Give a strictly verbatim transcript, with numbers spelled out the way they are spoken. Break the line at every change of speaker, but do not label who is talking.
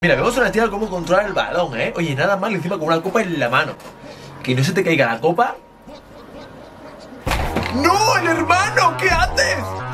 Mira, vemos una tía cómo controlar el balón, ¿eh? Oye, nada mal encima con una copa en la mano. Que no se te caiga la copa. ¡No, el hermano! ¿Qué haces?